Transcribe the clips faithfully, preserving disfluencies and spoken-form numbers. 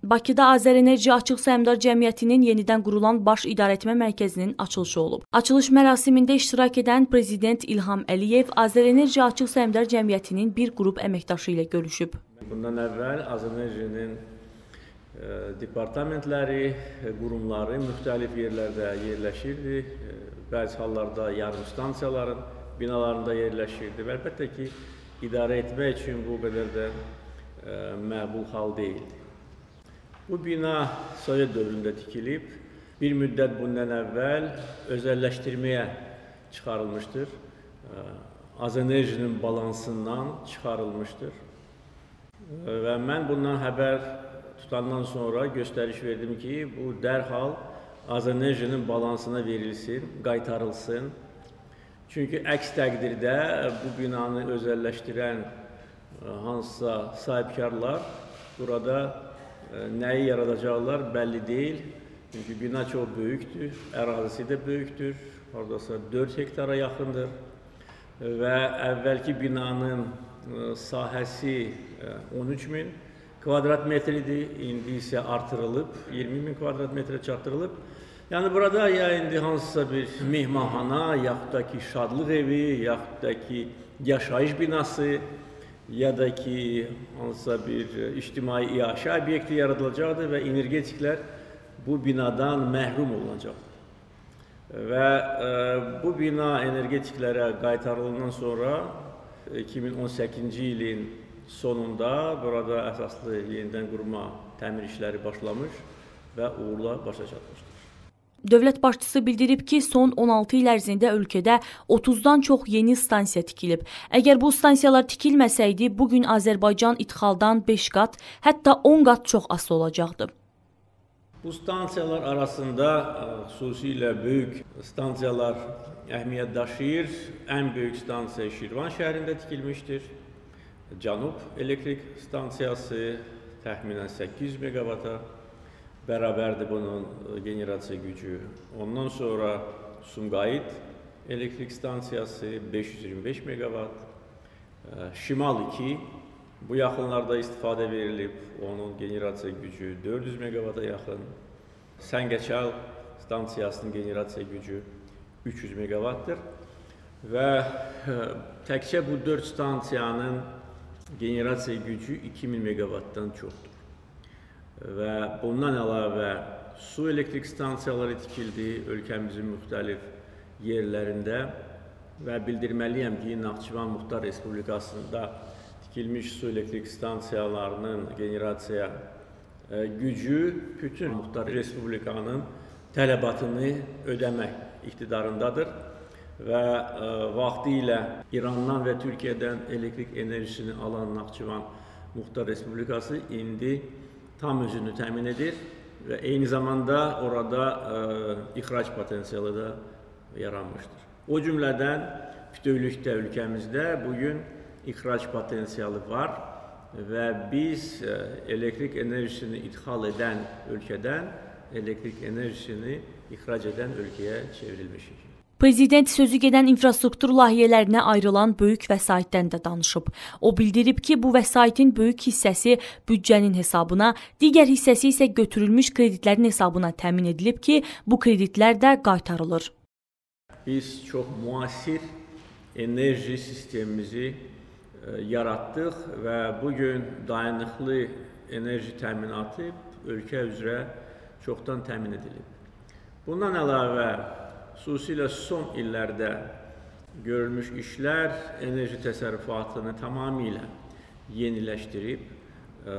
Bakıda Azərenerji Açıq Səhmdar Cəmiyyətinin yenidən qurulan Baş İdarəetmə Mərkəzinin açılışı olub. Açılış mərasimində iştirak edən Prezident İlham Əliyev Azərenerji Açıq Səhmdar Cəmiyyətinin bir qrup əməkdaşı ilə görüşüb. Bundan əvvəl Azərenerjinin departamentləri, qurumları müxtəlif yerlərdə yerləşirdi. Bəzi hallarda yarım stansiyaların binalarında yerləşirdi. Və əlbəttə ki, idarə etmək üçün bu qədər də məqbul hal deyildi. Bu bina Sovet dövründə tikilib, bir müddət bundan əvvəl özəlləşdirməyə çıxarılmışdır. Azərenerjinin balansından çıxarılmışdır. Və mən bundan xəbər tutandan sonra göstəriş verdim ki, bu dərhal Azərenerjinin balansına verilsin, qaytarılsın. Çünki əks təqdirdə bu binanı özəlləşdirən hansısa sahibkarlar burada nəyi yaradacaqlar bəlli deyil. Çünki bina çox böyükdür, ərazisi də böyükdür. Oradasa dörd hektara yaxındır. Və əvvəlki binanın sahəsi on üç min kvadrat metridir. İndi isə artırılıb, iyirmi min kvadrat metrə çatdırılıb. Yəni burada ya indi hansısa bir mehmanxana, yaxud da ki şadlıq evi, yaxud da ki yaşayış binası, ya da ki hansısa bir ictimai iaşə obyekti yaradılacaqdır və energetiklər bu binadan məhrum olunacaqdır. Və e, bu bina energetiklərə qaytarılandan sonra iki min on səkkizinci ilin sonunda burada əsaslı yenidən qurma təmir işləri başlamış və uğurla başa çatmışdır. Dövlət başçısı bildirib ki, son on altı il ərzində ölkədə otuzdan çox yeni stansiya tikilib. Əgər bu stansiyalar tikilməsəydi, bugün Azərbaycan idxaldan beş qat, hətta on qat çox asılı olacaqdı. Bu stansiyalar arasında xüsusilə böyük stansiyalar əhəmiyyət daşıyır. Ən böyük stansiya Şirvan şəhərində tikilmişdir. Cənub elektrik stansiyası təxminən səkkiz yüz meqavata bərabərdir bunun generasiya gücü. Ondan sonra Sumqayıt elektrik stansiyası beş yüz iyirmi beş meqavat. Şimal iki bu yaxınlarda istifadə verilib. Onun generasiya gücü dörd yüz meqavata yaxın. Səngəçal stansiyasının generasiya gücü üç yüz meqavatdır. Və təkcə bu dörd stansiyanın generasiya gücü iki min meqavatdan çoxdur. Və bundan əlavə su elektrik stansiyaları tikildi ölkəmizin müxtəlif yerlərində və bildirməliyəm ki, Naxçıvan Muxtar Respublikasında tikilmiş su elektrik stansiyalarının generasiya gücü bütün Muxtar Respublikanın tələbatını ödəmək iqtidarındadır və vaxtı ilə İrandan və Türkiyədən elektrik enerjisini alan Naxçıvan Muxtar Respublikası indi tam özünü təmin edir və eyni zamanda orada e, ixrac potensialı da yaranmışdır. O cümlədən bütövlükdə ölkəmizdə bugün ixrac potensialı var və biz e, elektrik enerjisini idxal edən ölkədən elektrik enerjisini ixrac edən ölkəyə çevrilmişik. Prezident sözü gedən infrastruktur layihələrinə ayrılan böyük vəsaitdən də danışıb. O bildirib ki, bu vəsaitin böyük hissəsi büdcənin hesabına, digər hissəsi isə götürülmüş kreditlərin hesabına təmin edilib ki, bu kreditlər də qaytarılır. Biz çox müasir enerji sistemimizi yaratdıq və bugün dayanıqlı enerji təminatı ölkə üzrə çoxdan təmin edilib. Bundan əlavə, xüsusilə son illərdə görülmüş işlər enerji təsərrüfatını tamamilə yeniləşdirib, e,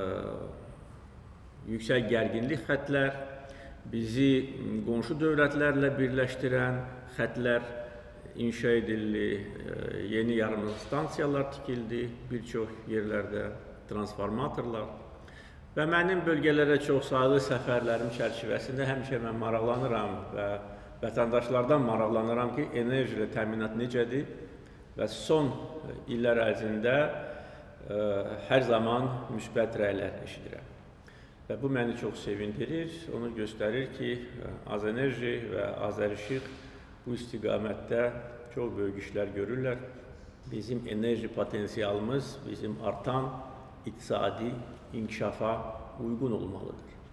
yüksək gərginlik xətlər, bizi qonşu dövlətlərlə birləşdirən xətlər inşa edildi, e, yeni yarım stansiyalar tikildi, bir çox yerlərdə transformatorlar və mənim bölgələrə çox sayılı səfərlərim çərçivəsində həmişə mən maraqlanıram və vətəndaşlardan maraqlanıram ki, enerji ilə təminat necədir və son illər ərzində e, hər zaman müsbət rəylər eşidirəm. Və bu məni çox sevindirir, onu göstərir ki, Azərenerji və Azərişıq bu istiqamətdə çox böyük işlər görürlər. Bizim enerji potensialımız bizim artan iqtisadi inkişafa uyğun olmalıdır.